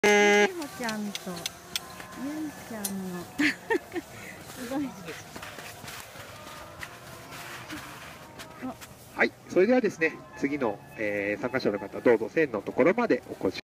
ゆほちゃんとゆいちゃんのすごい。 はい、それではですね、次の、参加者の方、どうぞ線のところまでお越し